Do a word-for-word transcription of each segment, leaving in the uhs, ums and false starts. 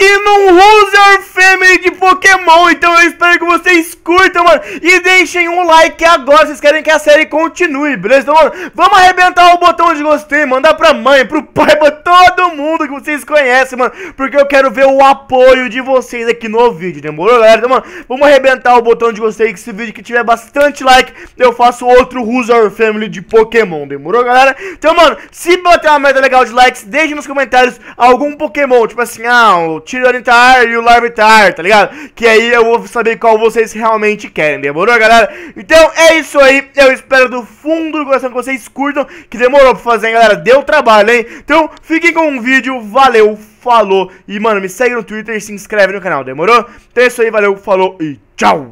aqui no Loser Family de Pokémon. Então eu espero que vocês curtam, mano, e deixem um like agora, vocês querem que a série continue, beleza? Então, mano, vamos arrebentar o botão de gostei, mandar pra mãe, pro pai, pra todo mundo que vocês conhecem, mano, porque eu quero ver o apoio de vocês aqui no vídeo, demorou, galera? Então, mano, vamos arrebentar o botão de gostei, que esse vídeo que tiver bastante like, eu faço outro Loser Family de Pokémon, demorou, galera? Então, mano, se bater uma meta legal de likes, deixe nos comentários algum Pokémon, tipo assim, ah, o Tyranitar e o Larvitar, tá ligado? Que aí eu vou saber qual vocês realmente querem, demorou, galera? Então é isso aí, eu espero do fundo do coração que vocês curtam, que demorou pra fazer, hein, galera? Deu trabalho, hein? Então fiquem com o vídeo, valeu, falou, e mano, me segue no Twitter e se inscreve no canal, demorou? Então é isso aí, valeu, falou e tchau!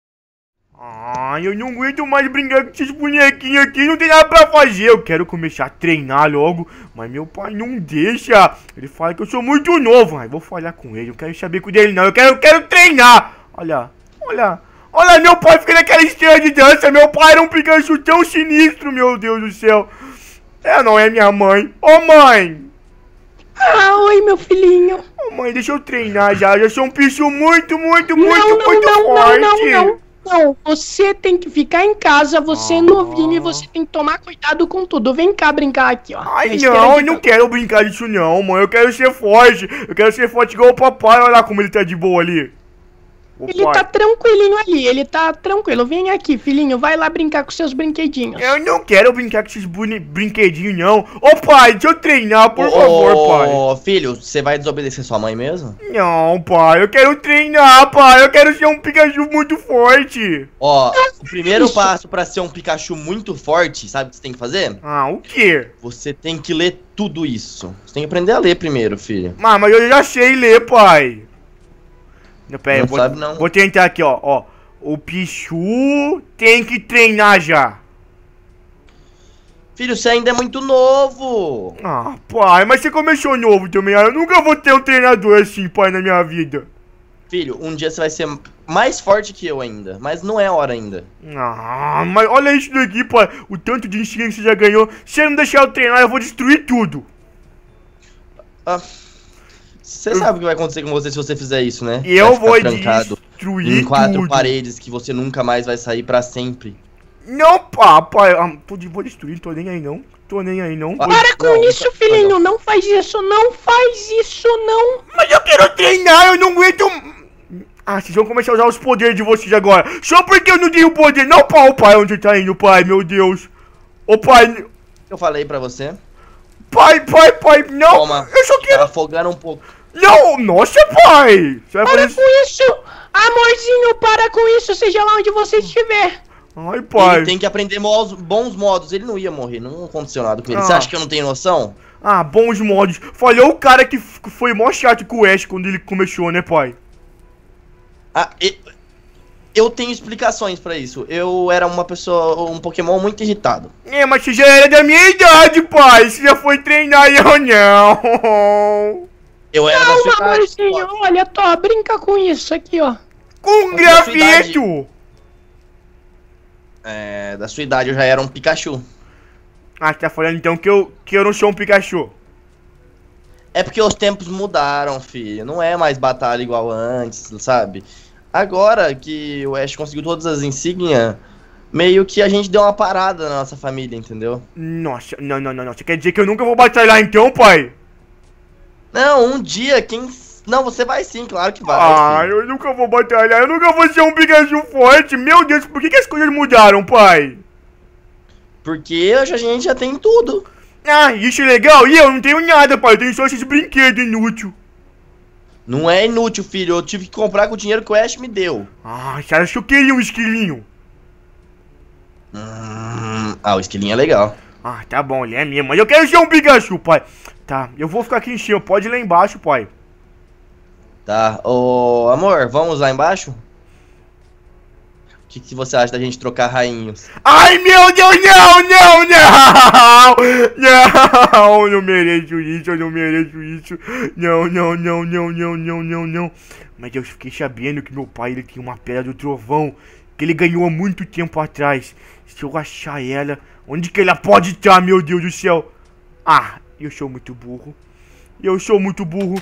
Ai, eu não aguento mais brincar com esses bonequinhos aqui, não tem nada pra fazer. Eu quero começar a treinar logo, mas meu pai não deixa. Ele fala que eu sou muito novo. Ai, vou falar com ele, não quero saber com dele não, eu quero, eu quero treinar. Olha, olha, olha, meu pai fica naquela estrela de dança. Meu pai era um Pikachu tão sinistro, meu Deus do céu. É, não é minha mãe. Ô, mãe. Ah, oi, meu filhinho. Ô, mãe, deixa eu treinar já. Eu sou um bicho muito, muito, Não, muito, não, muito não, forte. não, não, não. Não, você tem que ficar em casa, você é novinho e você tem que tomar cuidado com tudo. Vem cá brincar aqui, ó. Ai, não, eu não quero brincar disso não, mãe. Eu quero ser forte. Eu quero ser forte igual o papai. Olha lá como ele tá de boa ali. O Ele pai. tá tranquilinho ali, ele tá tranquilo. Vem aqui, filhinho, vai lá brincar com seus brinquedinhos. Eu não quero brincar com esses brinquedinhos, não. Ô, pai, deixa eu treinar, por ô, favor, ô, pai. Ô, filho, você vai desobedecer sua mãe mesmo? Não, pai, eu quero treinar, pai. Eu quero ser um Pikachu muito forte. Ó, o primeiro Isso. passo pra ser um Pikachu muito forte, sabe o que você tem que fazer? Ah, o quê? Você tem que ler tudo isso. Você tem que aprender a ler primeiro, filho. Ah, mas eu já sei ler, pai. Não, pera aí, Não eu vou, sabe, não. vou tentar aqui, ó, ó. O Pichu tem que treinar já. Filho, você ainda é muito novo. Ah, pai, mas você começou novo também. Eu nunca vou ter um treinador assim, pai, na minha vida. Filho, um dia você vai ser mais forte que eu ainda, mas não é hora ainda. Ah, mas olha isso daqui, pai. O tanto de instinto que você já ganhou. Se você não deixar eu treinar, eu vou destruir tudo. Ah, você sabe o que vai acontecer com você se você fizer isso, né? E eu Vai ficar vou trancado destruir em quatro tudo. paredes que você nunca mais vai sair pra sempre. Não, pá, pai. Ah, tô de- vou destruir, tô nem aí não. Tô nem aí não. Ah, Vou- Para com Não, isso, não, filhinho, não faz isso, não faz isso, não. Mas eu quero treinar, eu não aguento. Ah, vocês vão começar a usar os poderes de vocês agora. Só porque eu não tenho poder. Não, pai, pai, onde tá indo, pai? Meu Deus. Ô, pai. Eu falei pra você. Pai, pai, pai, não. Toma, Eu só tá quero. afogando um pouco. Não, nossa, pai. Você vai Para fazer com isso, amorzinho, para com isso, seja lá onde você estiver. Ai, pai. Ele tem que aprender modos, bons modos. Ele não ia morrer, não aconteceu nada com ele. Ah. Você acha que eu não tenho noção? Ah, bons modos. Falhou o cara que f- foi mó chato com o Ash quando ele começou, né, pai? Ah, e- eu tenho explicações pra isso. Eu era uma pessoa, um Pokémon muito irritado. É, mas você já era da minha idade, pai. Você já foi treinar e eu não. Eu era da Calma, sua idade. amorzinho, olha, Tó, brinca com isso aqui, ó. Com Mas da sua grafito. É, da sua idade eu já era um Pikachu. Ah, você tá falando então que eu, que eu não sou um Pikachu. É porque os tempos mudaram, filho. Não é mais batalha igual antes, sabe? Agora que o Ash conseguiu todas as insígnias, meio que a gente deu uma parada na nossa família, entendeu? Nossa, não, não, não, não. Você quer dizer que eu nunca vou batalhar então, pai? Não, um dia quem... Não, você vai sim, claro que vai. Ah, filho. eu nunca vou batalhar. Eu nunca vou ser um Pikachu forte. Meu Deus, por que, que as coisas mudaram, pai? Porque hoje a gente já tem tudo. Ah, isso é legal. E eu não tenho nada, pai. Eu tenho só esses brinquedos inúteis. Não é inútil, filho. Eu tive que comprar com o dinheiro que o Ash me deu. Ah, você acha que eu queria um esquilinho? Hum... Ah, o esquilinho é legal. Ah, tá bom, ele é mesmo. Mas eu quero ser um Pikachu, pai. Tá, eu vou ficar aqui em cima. Pode ir lá embaixo, pai. Tá, ô amor, vamos lá embaixo? O que, que você acha da gente trocar rainhos? Ai, meu Deus, não, não, não. Não, eu não mereço isso, eu não mereço isso. Não, não, não, não, não, não, não, não. Mas eu fiquei sabendo que meu pai, ele tinha uma pedra do trovão que ele ganhou há muito tempo atrás. Se eu achar ela, onde que ela pode estar, meu Deus do céu? Ah, eu sou muito burro. Eu sou muito burro.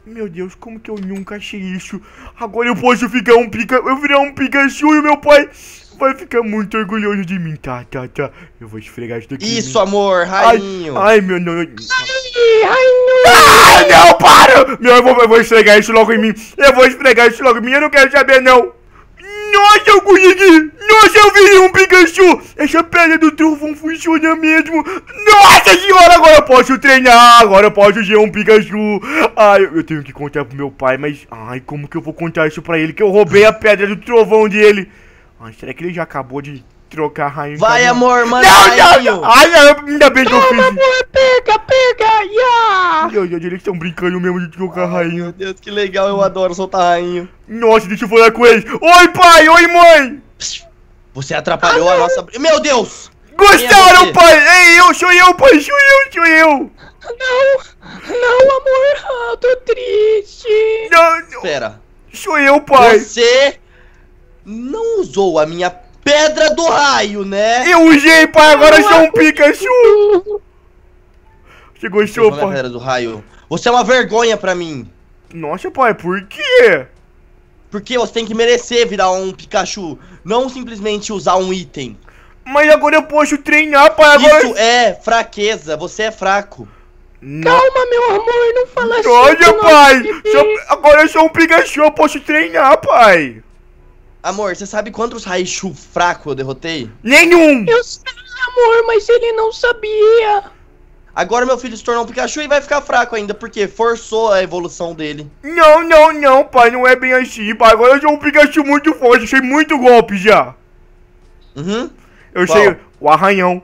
Meu Deus, como que eu nunca achei isso? Agora eu posso ficar um pica... Eu virar um Pikachu e meu pai vai ficar muito orgulhoso de mim. Tá, tá, tá. Eu vou esfregar isso daqui. Isso, amor, rainho. Ai, ai meu Deus. Ai, rainho. Ai, não, para! Meu, eu vou, eu vou esfregar isso logo em mim. Eu vou esfregar isso logo em mim. Eu não quero saber, não. Nossa, eu consegui! Nossa, eu virei um Pikachu! Essa pedra do trovão funciona mesmo! Nossa senhora, agora eu posso treinar! Agora eu posso ser um Pikachu! Ai, eu tenho que contar pro meu pai, mas... Ai, como que eu vou contar isso pra ele? Que eu roubei a pedra do trovão dele! Ai, será que ele já acabou de trocar a rainha? Vai, amor, manda Não, rainho. não, não! Ai, não, ainda bem que eu fiz! Amor, pega, pega, ya! Meu Deus, eles estão brincando mesmo de trocar a Meu rainha. Deus, que legal, eu adoro soltar rainho. Nossa, deixa eu falar com eles! Oi, pai! Oi, mãe! Você atrapalhou a nossa... Meu Deus! Gostaram, você? pai? Ei, eu, sou eu, pai! Sou eu, sou eu! Não, não, amor, eu tô triste. Não, não, Espera. sou eu, pai! Você não usou a minha pedra do raio, né? Eu usei, pai! Agora eu sou um Pikachu! Você Você gostou, usou a minha pai? pedra do raio. Você é uma vergonha pra mim. Nossa, pai, por quê? Porque você tem que merecer virar um Pikachu, não simplesmente usar um item. Mas agora eu posso treinar, pai! Agora... Isso é fraqueza, você é fraco. Não. Calma, meu amor, não fala assim. Olha, com pai! nosso bebê. Sou- Agora eu sou um Pikachu, eu posso treinar, pai! Amor, você sabe quantos Raichu fraco eu derrotei? Nenhum! Eu sei, amor, mas ele não sabia. Agora meu filho se tornou um Pikachu e vai ficar fraco ainda, porque forçou a evolução dele. Não, não, não, pai, não é bem assim, pai. Agora eu sou um Pikachu muito forte, eu sei muito golpe já. Uhum. Eu Qual? sei o arranhão.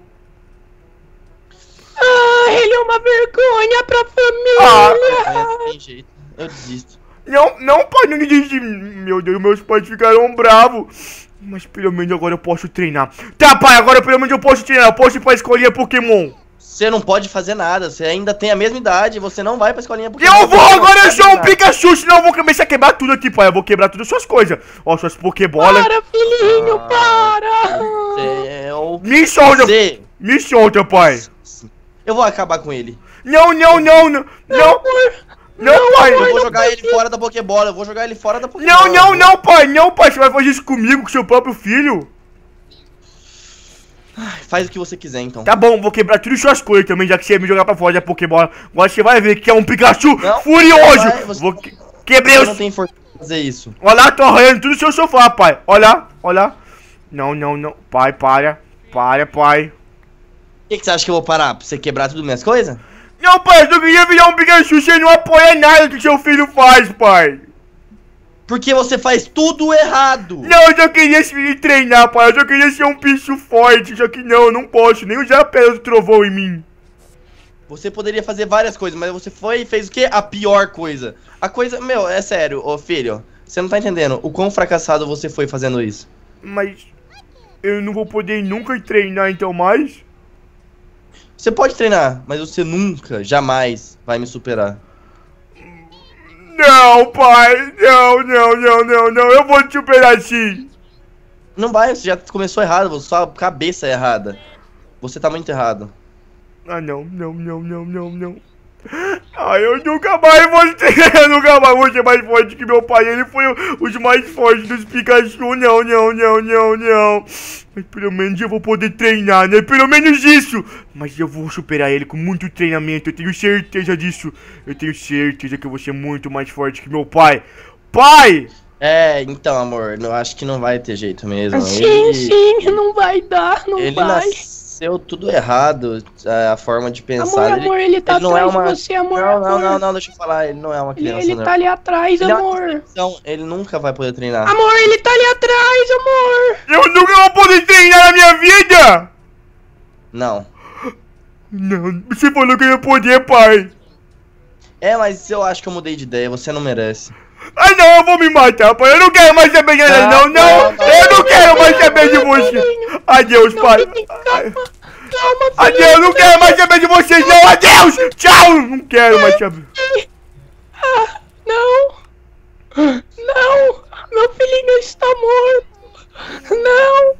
Ah, ele é uma vergonha pra Ah, família. É, tem jeito. Eu desisto. Não, não, pai, não desiste. Meu Deus, meus pais ficaram bravos. Mas pelo menos agora eu posso treinar. Tá, pai, agora pelo menos eu posso treinar. Eu posso ir pra escolinha Pokémon. Você não pode fazer nada, você ainda tem a mesma idade, você não vai pra escolinha Pokémon. Eu vou, você não agora eu sabe sou um nada. Pikachu, senão eu vou começar a quebrar tudo aqui, pai. Eu vou quebrar todas as suas coisas. Ó, suas Pokébolas. Para, filhinho, Ah, para. Céu. Me solta, Você... me solta, pai. Eu vou acabar com ele. Não, não, não, não, não, não, pai. Eu vou jogar ele fora da Pokébola, eu vou jogar ele fora da Pokébola. Não, não, não, pai, não, pai. Você vai fazer isso comigo, com seu próprio filho? Faz o que você quiser, então. Tá bom, vou quebrar tudo as suas coisas também, já que você ia me jogar pra fora da Pokébola. Agora você vai ver que é um Pikachu Não, furioso. vai, você- Vou que... quebrei Você os... não tem força pra fazer isso. Olha lá, tô arranhando tudo no seu sofá, pai. Olha, olha. Não, não, não. Pai, para. Para, pai. Por que, que você acha que eu vou parar? Pra você quebrar tudo minhas coisas? Não, pai, eu só queria virar um Pikachu. Você não apoia nada que seu filho faz, pai. Porque você faz tudo errado. Não, eu só queria se treinar, pai. Eu só queria ser um bicho forte. Só que não, eu não posso nem usar a pedra do trovão em mim. Você poderia fazer várias coisas, mas você foi e fez o quê? A pior coisa. A coisa... Meu, é sério, ô filho. Você não tá entendendo o quão fracassado você foi fazendo isso. Mas eu não vou poder nunca treinar então mais? Você pode treinar, mas você nunca, jamais vai me superar. Não, pai. Não, não, não, não, não. Eu vou te superar sim. Não vai, você já começou errado, sua cabeça é errada. Você tá muito errado. Ah, não, não, não, não, não, não. Ai, eu nunca mais vou ser, eu nunca mais vou ser mais forte que meu pai. Ele foi o, os mais fortes dos Pikachu. Não, não, não, não, não. Mas pelo menos eu vou poder treinar, né? Pelo menos isso. Mas eu vou superar ele com muito treinamento. Eu tenho certeza disso. Eu tenho certeza que eu vou ser muito mais forte que meu pai. Pai! É, então, amor, eu acho que não vai ter jeito mesmo. Sim, Ele- sim, não vai dar, não Ele vai. nasceu tudo errado, a forma de pensar. Amor, amor, ele tá ele não é atrás uma... de você, amor, Não, não, amor. não, não, deixa eu falar, ele não é uma Ele, criança, ele não. tá ali atrás, Ele é uma amor. exceção, ele nunca vai poder treinar. Amor, ele tá ali atrás, amor. Eu nunca vou poder treinar na minha vida! Não. Não, você falou que eu ia poder, pai. É, mas eu acho que eu mudei de ideia, você não merece. Ai não, eu vou me matar, pai. Eu não quero mais saber de nada, não, Não, não. não, não. Eu não quero mais saber de você. Adeus, Não, pai. filhinho, calma, calma, Adeus, filhinho. eu não quero mais saber de vocês, não. Adeus, tchau. Não quero mais saber. Ah, não. Não, meu filhinho está morto. Não.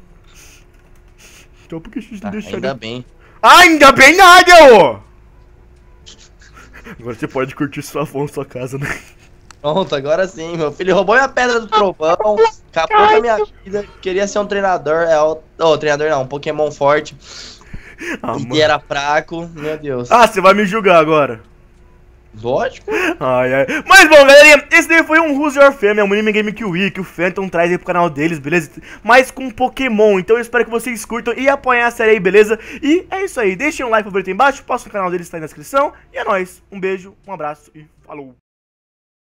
Então por que vocês não Tá, deixaram? ainda bem. Ainda bem nada, ô. Agora você pode curtir sua avó na sua casa, né? Pronto, agora sim. Meu filho roubou minha pedra do trovão, acabou com a minha vida. Queria ser um treinador. É, o oh, treinador não, um Pokémon forte. Ah, e mano. era fraco, meu Deus. Ah, você vai me julgar agora. Lógico. Ai, ai. Mas bom, galerinha, esse daí foi um Who's Your Family, é um minigame que o Wii, que o Phantom traz aí pro canal deles, beleza? Mas com Pokémon, então eu espero que vocês curtam e apoiem a série aí, beleza? E é isso aí, deixem um like favorito aí embaixo, posta no canal deles, tá aí na descrição. E é nóis, um beijo, um abraço e falou!